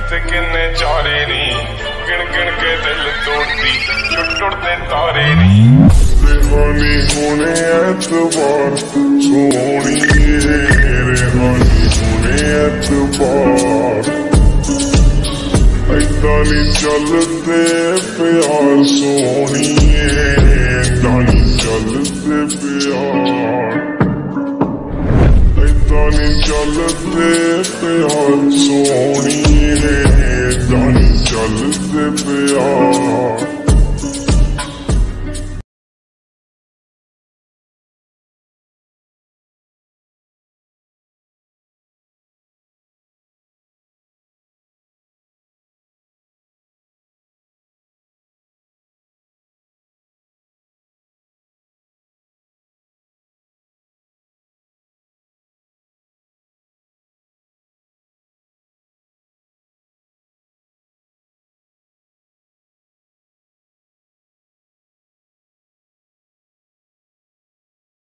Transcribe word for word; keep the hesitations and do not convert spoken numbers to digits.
ते किन्ने चारे नी, गिन गिन के दिल तोड़ती छुट टुटदे तारे नी। रेहानी होने एतबार सोहणिए, रेहानी होने एतबार ऐदा नी चलदे प्यार सोहणिए, ऐदा नी चलदे प्यार, ऐदा नी चलदे प्यार सोहणिए, ऐदा नी चलदे प्यार।